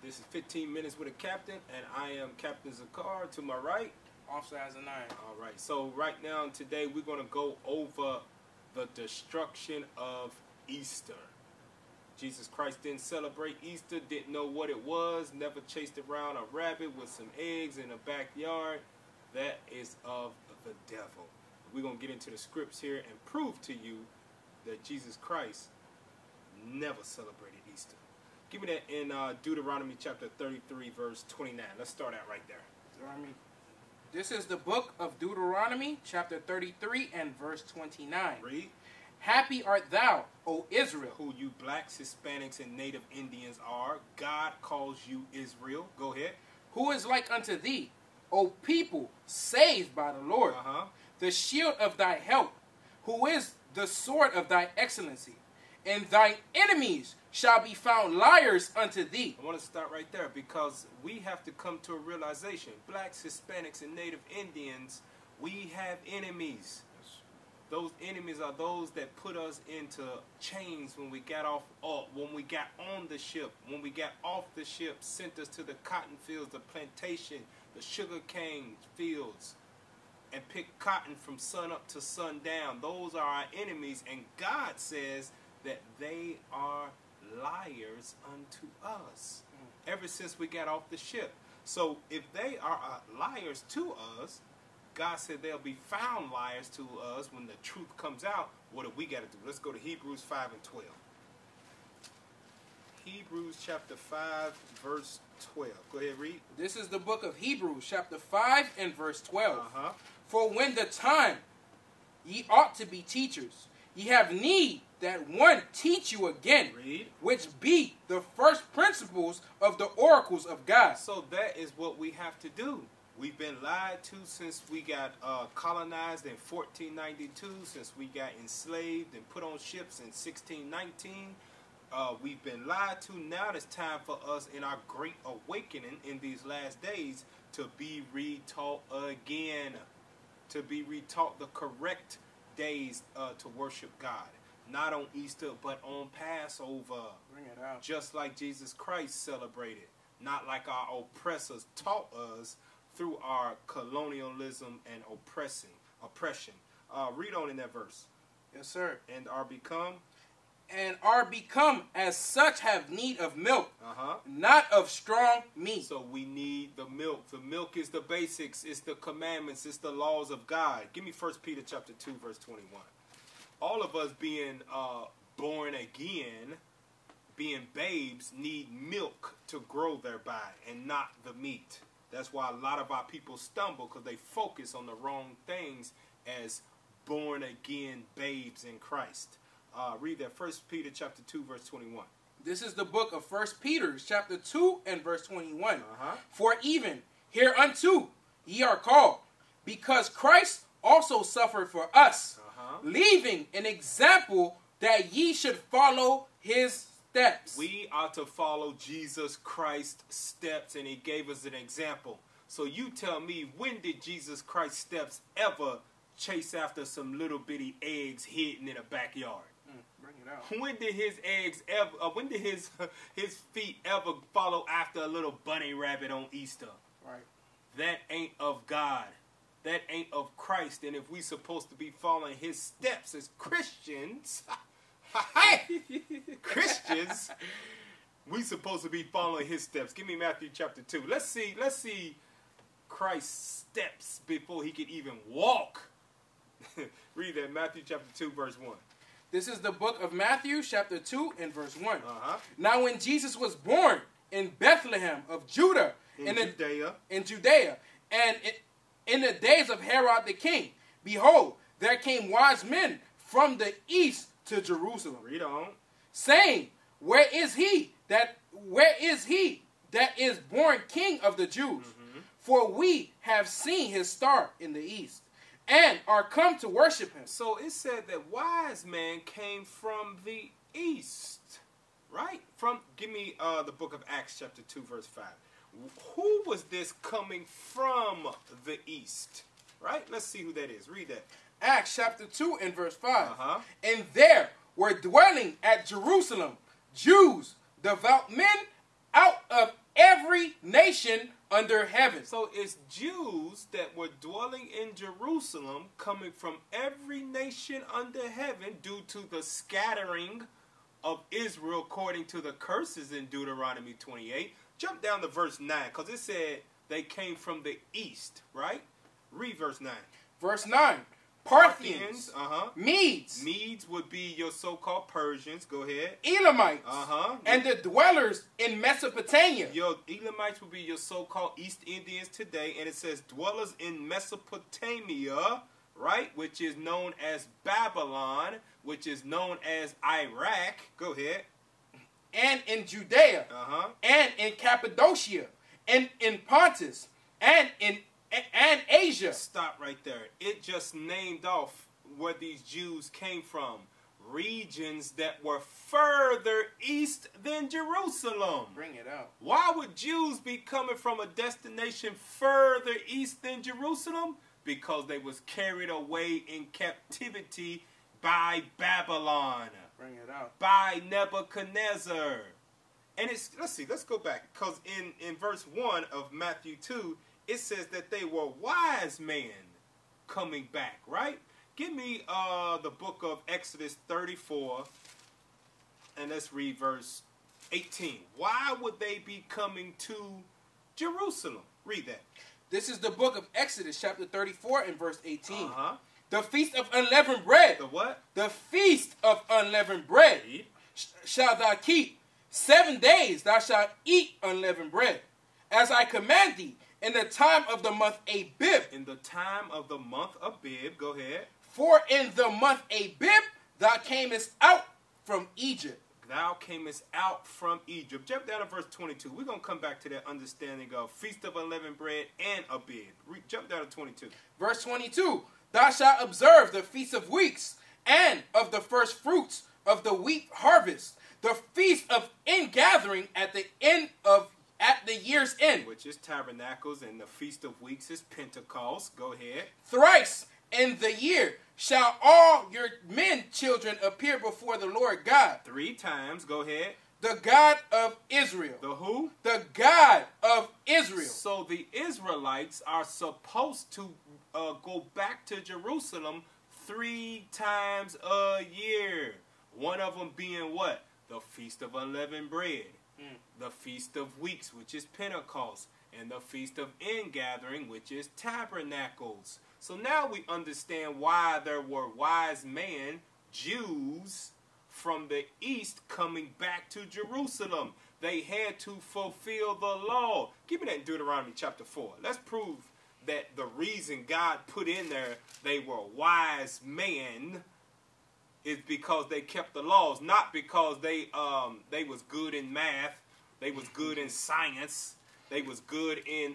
This is 15 Minutes with a Captain, and I am Captain Zakar. To my right, Officer has a 9. All right, so right now today we're going to go over the destruction of Easter. Jesus Christ didn't celebrate Easter, didn't know what it was, never chased around a rabbit with some eggs in a backyard. That is of the devil. We're going to get into the scripts here and prove to you that Jesus Christ never celebrated Easter. Give me that in Deuteronomy chapter 33, verse 29. Let's start out right there. Deuteronomy. This is the book of Deuteronomy, chapter 33 and verse 29. Read. Happy art thou, O Israel. Who you blacks, Hispanics, and Native Indians are. God calls you Israel. Go ahead. Who is like unto thee, O people saved by the Lord. The shield of thy help, who is the sword of thy excellency. And thy enemies shall be found liars unto thee. I want to start right there because we have to come to a realization. Blacks, Hispanics, and Native Indians, we have enemies. Those enemies are those that put us into chains when we got when we got on the ship. When we got off the ship, sent us to the cotton fields, the plantation, the sugar cane fields, and picked cotton from sun up to sundown. Those are our enemies, and God says that they are liars unto us ever since we got off the ship. So if they are liars to us, God said they'll be found liars to us when the truth comes out. What do we got to do? Let's go to Hebrews 5 and 12. Hebrews chapter 5 verse 12. Go ahead, read. This is the book of Hebrews chapter 5 and verse 12. For when the time ye ought to be teachers, ye have need that one teach you again, read, which be the first principles of the oracles of God. So that is what we have to do. We've been lied to since we got colonized in 1492, since we got enslaved and put on ships in 1619. We've been lied to. Now it's time for us in our great awakening in these last days to be retaught again. To be retaught the correct days to worship God. Not on Easter, but on Passover. Bring it out. Just like Jesus Christ celebrated. Not like our oppressors taught us through our colonialism and oppression. Read on in that verse. Yes, sir. And are become as such have need of milk, not of strong meat. So we need the milk. The milk is the basics. It's the commandments. It's the laws of God. Give me 1 Peter chapter 2, verse 21. All of us being born again, being babes, need milk to grow thereby and not the meat. That's why a lot of our people stumble because they focus on the wrong things as born again babes in Christ. Read that 1 Peter chapter 2 verse 21. This is the book of 1 Peter chapter 2 and verse 21. For even hereunto ye are called, because Christ also suffered for us, leaving an example that ye should follow his steps. We are to follow Jesus Christ's steps, and he gave us an example. So you tell me, when did Jesus Christ's steps ever chase after some little bitty eggs hidden in a backyard? Bring it out. When did his eggs ever? When did his feet ever follow after a little bunny rabbit on Easter? Right. That ain't of God. That ain't of Christ. And if we supposed to be following his steps as Christians, Christians, we supposed to be following his steps. Give me Matthew chapter 2. Let's see Christ's steps before he could even walk. Read that, Matthew chapter 2 verse 1. This is the book of Matthew chapter 2 and verse 1. Now when Jesus was born in Bethlehem of Judah, in Judea, and in the days of Herod the king, behold, there came wise men from the east to Jerusalem. Read on. Saying, where is he that is born King of the Jews? For we have seen his star in the east, and are come to worship him. So it said that wise men came from the east, right? Give me the book of Acts chapter 2 verse 5. Who was this coming from the east? Right? Let's see who that is. Read that. Acts chapter 2 and verse 5. And there were dwelling at Jerusalem Jews, devout men out of every nation under heaven. So it's Jews that were dwelling in Jerusalem, coming from every nation under heaven due to the scattering of Israel according to the curses in Deuteronomy 28. Jump down to verse 9, because it said they came from the east, right? Read verse 9. Verse 9. Parthians, Medes. Medes would be your so-called Persians. Go ahead. Elamites. And the dwellers in Mesopotamia. Your Elamites would be your so-called East Indians today. And it says dwellers in Mesopotamia, right? Which is known as Babylon, which is known as Iraq. Go ahead. And in Judea. And in Cappadocia. And in Pontus. And in Asia. Stop right there. It just named off where these Jews came from. Regions that were further east than Jerusalem. Bring it out. Why would Jews be coming from a destination further east than Jerusalem? Because they was carried away in captivity by Babylon. Bring it out. By Nebuchadnezzar. And it's, let's go back. Because in verse 1 of Matthew 2, it says that they were wise men coming back, right? Give me the book of Exodus 34, and let's read verse 18. Why would they be coming to Jerusalem? Read that. This is the book of Exodus, chapter 34, and verse 18. The feast of unleavened bread. The what? The feast of unleavened bread shalt thou keep. 7 days thou shalt eat unleavened bread, as I command thee, in the time of the month Abib. In the time of the month Abib. Go ahead. For in the month Abib thou camest out from Egypt. Thou camest out from Egypt. Jump down to verse 22. We're going to come back to that understanding of Feast of Unleavened Bread and Abib. Jump down to 22. Verse 22. Thou shalt observe the Feast of Weeks and of the first fruits of the wheat harvest. The Feast of Ingathering at the year's end. Which is Tabernacles, and the Feast of Weeks is Pentecost. Go ahead. Thrice in the year shall all your men children appear before the Lord God. 3 times. Go ahead. The God of Israel. The who? The God of Israel. So the Israelites are supposed to go back to Jerusalem 3 times a year. One of them being what? The Feast of Unleavened Bread. The Feast of Weeks, which is Pentecost, and the Feast of Ingathering, which is Tabernacles. So now we understand why there were wise men, Jews, from the east coming back to Jerusalem. They had to fulfill the law. Give me that in Deuteronomy chapter 4. Let's prove that the reason God put in there they were wise men is because they kept the laws, not because they was good in math, they was good in science, they was good in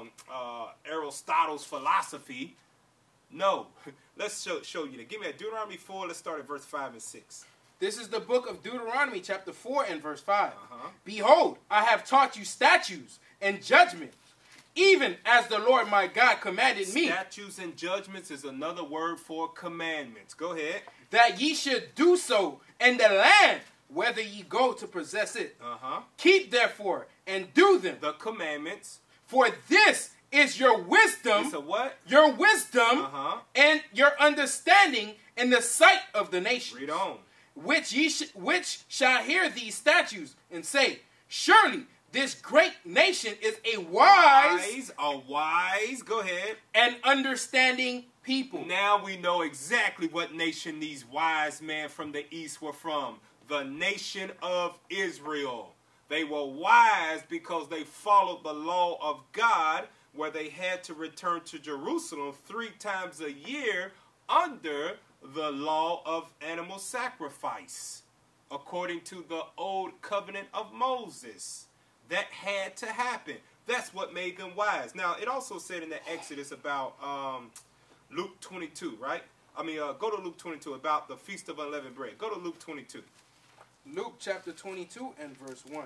Aristotle's philosophy. No, let's show you that. Give me that Deuteronomy 4. Let's start at verse 5 and 6. This is the book of Deuteronomy, chapter 4 and verse 5. Behold, I have taught you statutes and judgments, even as the Lord my God commanded me. Statutes and judgments is another word for commandments. Go ahead. That ye should do so in the land, whether ye go to possess it. Keep therefore and do them. The commandments. For this is your wisdom. It's a what? Your wisdom and your understanding in the sight of the nation. Read on. Which shall hear these statutes and say, surely this great nation is a wise, go ahead, and understanding people. Now we know exactly what nation these wise men from the east were from. The nation of Israel. They were wise because they followed the law of God, where they had to return to Jerusalem 3 times a year under the law of animal sacrifice, according to the old covenant of Moses. That had to happen. That's what made them wise. Now, it also said in the Exodus about Luke 22, right? Go to Luke 22 about the Feast of Unleavened Bread. Go to Luke 22. Luke chapter 22 and verse 1.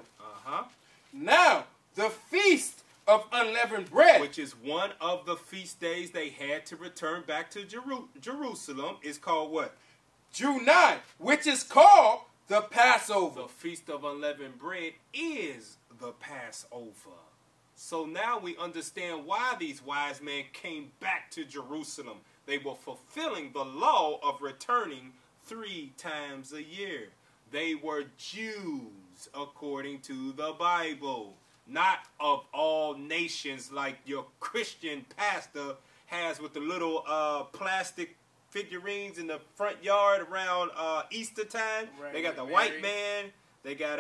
Now, the Feast of Unleavened Bread, which is one of the feast days they had to return back to Jerusalem, is called what? Drew nigh, which is called the Passover. The Feast of Unleavened Bread is the Passover. So now we understand why these wise men came back to Jerusalem. They were fulfilling the law of returning 3 times a year. They were Jews according to the Bible, not of all nations like your Christian pastor has with the little plastic figurines in the front yard around Easter time. Right, they got the white man, they got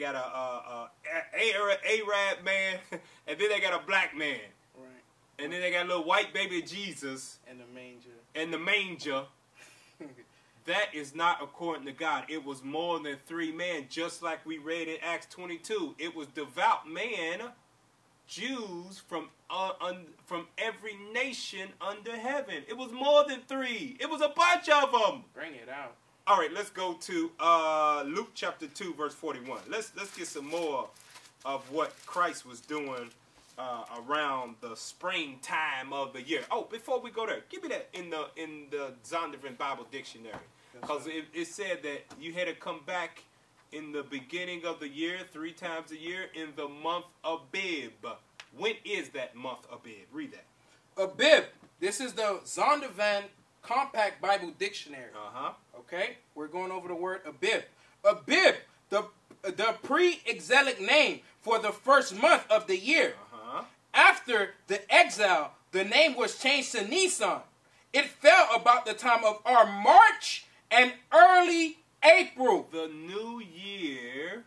a Arab man, and then they got a black man. Right. And then they got a little white baby Jesus and the manger. And the manger. That is not according to God. It was more than 3 men, just like we read in Acts 22. It was devout men, Jews from every nation under heaven. It was more than 3. It was a bunch of them. Bring it out. All right, let's go to Luke chapter 2, verse 41. Let's get some more of what Christ was doing around the springtime of the year. Oh, before we go there, give me that in the Zondervan Bible Dictionary, because it said that you had to come back in the beginning of the year 3 times a year in the month of Abib. When is that month of Abib? Read that. Abib. This is the Zondervan Compact Bible Dictionary. Okay? We're going over the word Abib. Abib, the pre-exilic name for the first month of the year. After the exile, the name was changed to Nisan. It fell about the time of our March and early April. The new year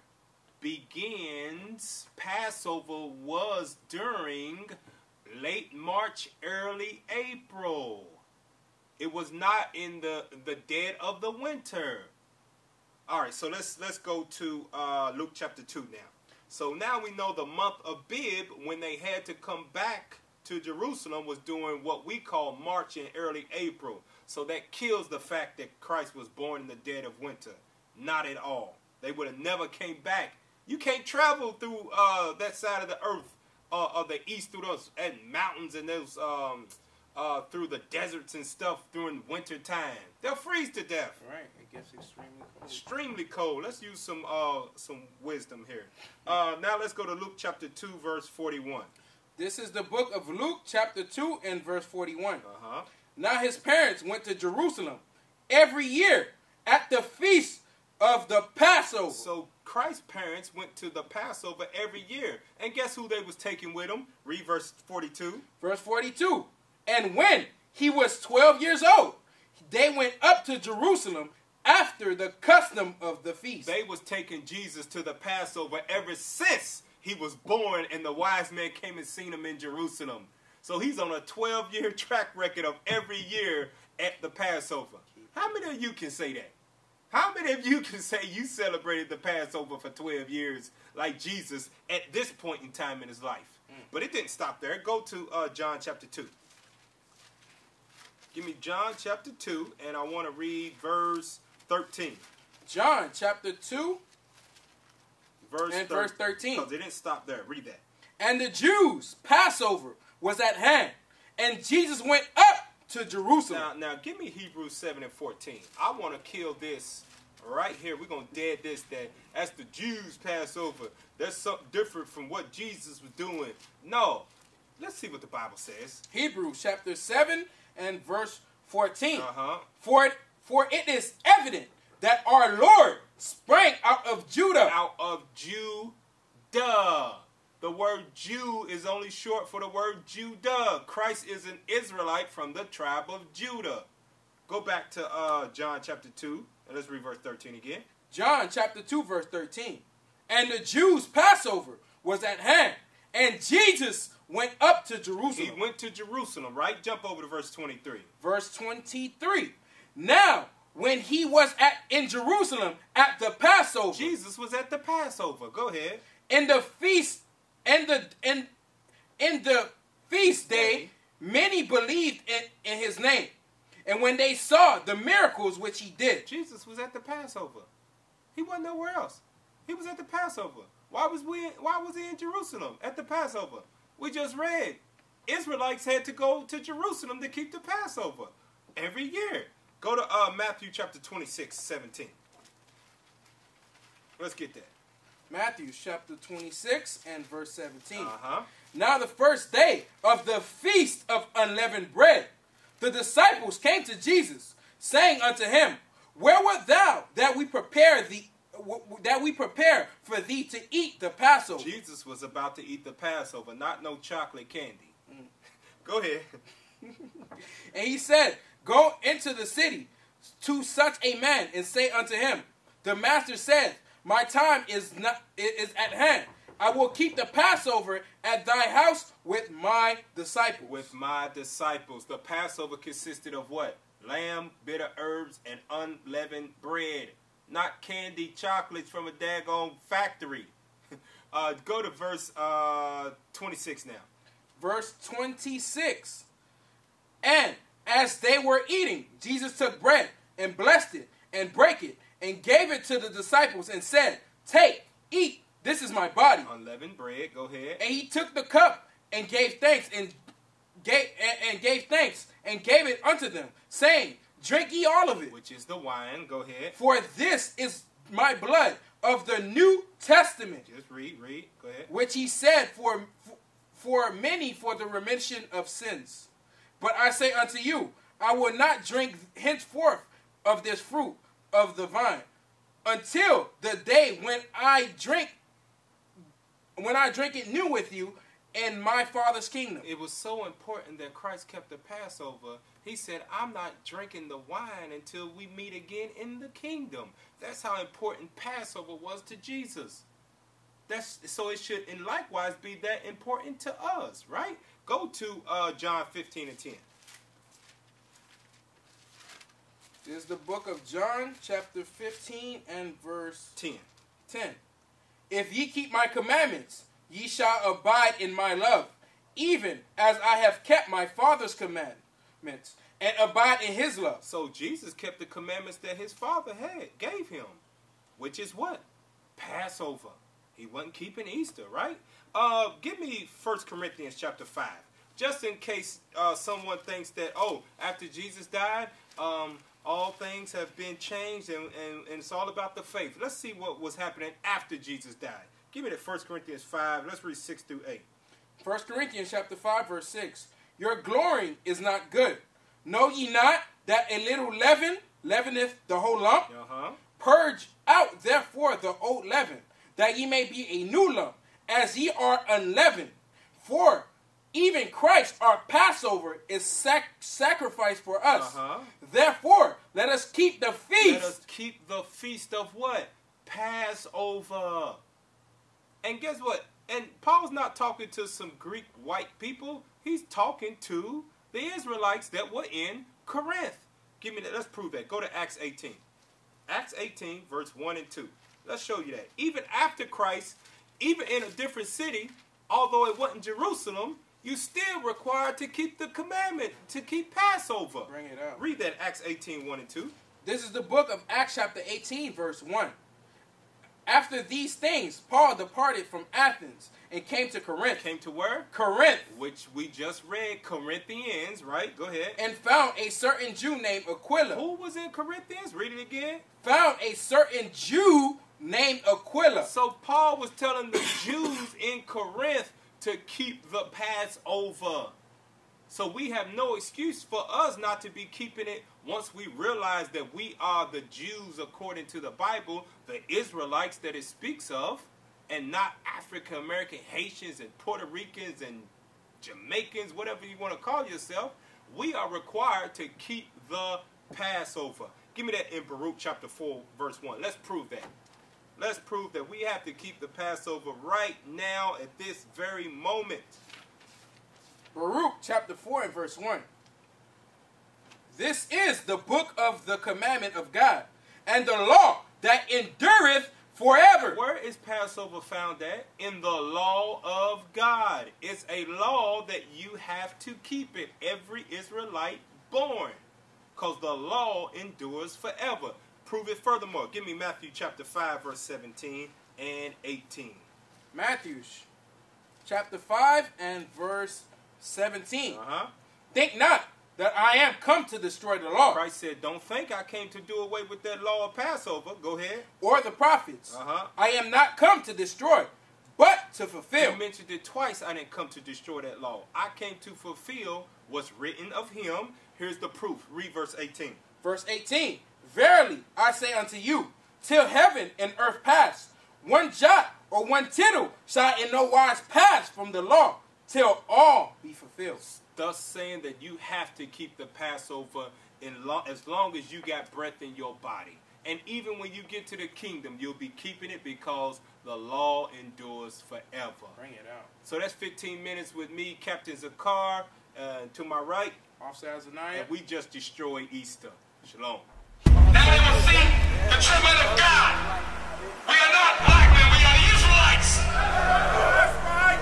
begins. Passover was during late March, early April. It was not in the dead of the winter. All right, so let's go to Luke chapter 2 now. So now we know the month of Abib, when they had to come back to Jerusalem, was during what we call March and early April. So that kills the fact that Christ was born in the dead of winter. Not at all. They would have never came back. You can't travel through that side of the earth, of the east, through those mountains and those through the deserts and stuff during winter time. They'll freeze to death. Right. It gets extremely cold. Extremely cold. Let's use some wisdom here. Now let's go to Luke chapter 2, verse 41. This is the book of Luke chapter 2 and verse 41. Now his parents went to Jerusalem every year at the feast of the Passover. So Christ's parents went to the Passover every year. And guess who they was taking with them? Read verse 42. Verse 42. And when he was 12 years old, they went up to Jerusalem after the custom of the feast. They was taking Jesus to the Passover ever since he was born, and the wise men came and seen him in Jerusalem. So he's on a 12-year track record of every year at the Passover. How many of you can say that? How many of you can say you celebrated the Passover for 12 years like Jesus at this point in time in his life? But it didn't stop there. Go to John chapter 2. Give me John chapter 2, and I want to read verse 13. John chapter 2, verse 13. Because it didn't stop there. Read that. And the Jews' Passover was at hand, and Jesus went up to Jerusalem. Now give me Hebrews 7 and 14. I want to kill this right here. We're going to dead this. That's the Jews' Passover. That's something different from what Jesus was doing. No. Let's see what the Bible says. Hebrews chapter 7 and verse 14. For it is evident that our Lord sprang out of Judah. Out of Judah. The word Jew is only short for the word Judah. Christ is an Israelite from the tribe of Judah. Go back to John chapter 2, and let's read verse 13 again. John chapter 2, verse 13. And the Jews' Passover was at hand, and Jesus went up to Jerusalem. He went to Jerusalem, right? Jump over to verse 23. Verse 23. Now, when he was in Jerusalem at the Passover. Jesus was at the Passover. Go ahead. In the feast, in the feast day, many believed in his name. And when they saw the miracles which he did. Jesus was at the Passover. He wasn't nowhere else. He was at the Passover. Why was he in Jerusalem at the Passover? We just read Israelites had to go to Jerusalem to keep the Passover every year. Go to Matthew chapter 26, 17. Let's get that. Matthew chapter 26 and verse 17. Uh-huh. Now the first day of the feast of unleavened bread, the disciples came to Jesus, saying unto him, Where wert thou that we prepare for thee to eat the Passover? Jesus was about to eat the Passover, not no chocolate candy. Go ahead. And he said, Go into the city to such a man and say unto him, The master saith, My time is at hand. I will keep the Passover at thy house with my disciples. With my disciples. The Passover consisted of what? Lamb, bitter herbs, and unleavened bread. Not candy chocolates from a daggone factory. Go to verse 26 now. Verse 26. And as they were eating, Jesus took bread and blessed it and brake it and gave it to the disciples and said, Take, eat, this is my body. Unleavened bread, go ahead. And he took the cup and gave thanks and gave it unto them, saying, Drink ye all of it. Which is the wine, go ahead. For this is my blood of the New Testament. Just read, go ahead. Which he said for many for the remission of sins. But I say unto you, I will not drink henceforth of this fruit of the vine, until the day when I drink it new with you in my Father's kingdom. It was so important that Christ kept the Passover. He said, I'm not drinking the wine until we meet again in the kingdom. That's how important Passover was to Jesus. So it should, and likewise, be that important to us, right? Go to John 15 and 10. This is the book of John, chapter 15 and verse 10. If ye keep my commandments, ye shall abide in my love, even as I have kept my Father's commandments, and abide in his love. So Jesus kept the commandments that his Father gave him, which is what? Passover. He wasn't keeping Easter, right? Give me 1 Corinthians chapter 5. Just in case someone thinks that, after Jesus died, all things have been changed and it's all about the faith. Let's see what was happening after Jesus died. Give me that 1 Corinthians 5. Let's read 6 through 8. 1 Corinthians chapter 5, verse 6. Your glorying is not good. Know ye not that a little leaven leaveneth the whole lump? Purge out therefore the old leaven, that ye may be a new lump, as ye are unleavened. For even Christ, our Passover, is sacrificed for us. Therefore, let us keep the feast. Let us keep the feast of what? Passover. And guess what? And Paul's not talking to some Greek white people. He's talking to the Israelites that were in Corinth. Give me that. Let's prove that. Go to Acts 18. Acts 18, verse 1 and 2. Let's show you that. Even after Christ, even in a different city, although it wasn't Jerusalem, you still required to keep the commandment, to keep Passover. Bring it up. Read that, Acts 18, 1 and 2. This is the book of Acts chapter 18, verse 1. After these things, Paul departed from Athens and came to Corinth. Came to where? Corinth. Which we just read, Corinthians, right? Go ahead. And found a certain Jew named Aquila. Who was in Corinthians? Read it again. Found a certain Jew named Aquila. So Paul was telling the Jews in Corinth to keep the Passover. So we have no excuse for us not to be keeping it once we realize that we are the Jews according to the Bible, the Israelites that it speaks of, and not African American, Haitians, and Puerto Ricans, and Jamaicans, whatever you want to call yourself. We are required to keep the Passover. Give me that in Baruch chapter 4, verse 1. Let's prove that. Let's prove that we have to keep the Passover right now at this very moment. Baruch chapter 4 and verse 1. This is the book of the commandment of God, and the law that endureth forever. Where is Passover found at? In the law of God. It's a law that you have to keep it, every Israelite born, because the law endures forever. Prove it furthermore. Give me Matthew chapter 5, verse 17 and 18. Matthew chapter 5 and verse 17. Think not that I am come to destroy the law. Christ said, don't think I came to do away with that law of Passover. Go ahead. Or the prophets. I am not come to destroy, but to fulfill. You mentioned it twice. I didn't come to destroy that law. I came to fulfill what's written of him. Here's the proof. Read verse 18. Verse 18. Verily, I say unto you, till heaven and earth pass, one jot or one tittle shall in no wise pass from the law, till all be fulfilled. Thus saying that you have to keep the Passover as long as you got breath in your body. And even when you get to the kingdom, you'll be keeping it because the law endures forever. Bring it out. So that's 15 minutes with me, Captain Zakar. To my right, Officer Azaniah. And we just destroyed Easter. Shalom. Now they will see the true men of God. We are not black men, we are the Israelites. That's right.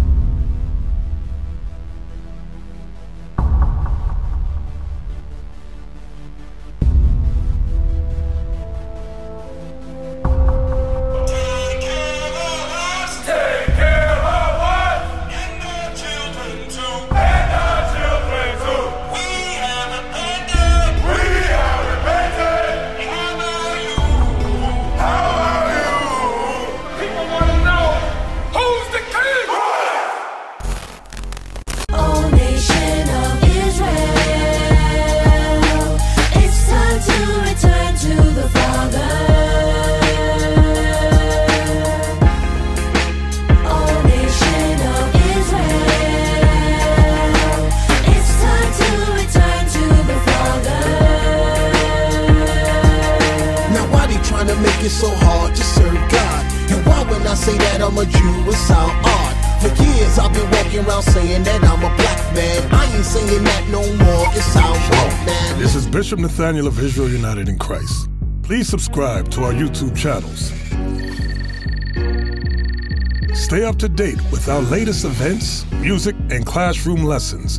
It's so hard to serve God. And why when I say that I'm a Jew, it sound odd. For years I've been walking around saying that I'm a black man. I ain't saying that no more, it sound wrong, man. This is Bishop Nathaniel of Israel United in Christ. Please subscribe to our YouTube channels. Stay up to date with our latest events, music, and classroom lessons.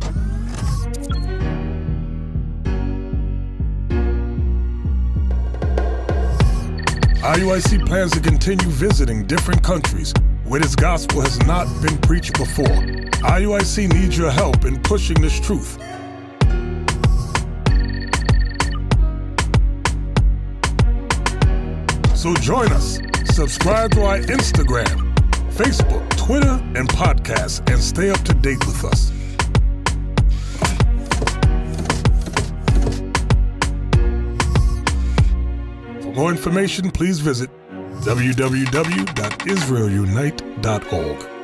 IUIC plans to continue visiting different countries where this gospel has not been preached before. IUIC needs your help in pushing this truth. So join us. Subscribe to our Instagram, Facebook, Twitter, and podcasts, and stay up to date with us. For more information, please visit www.israelunite.org.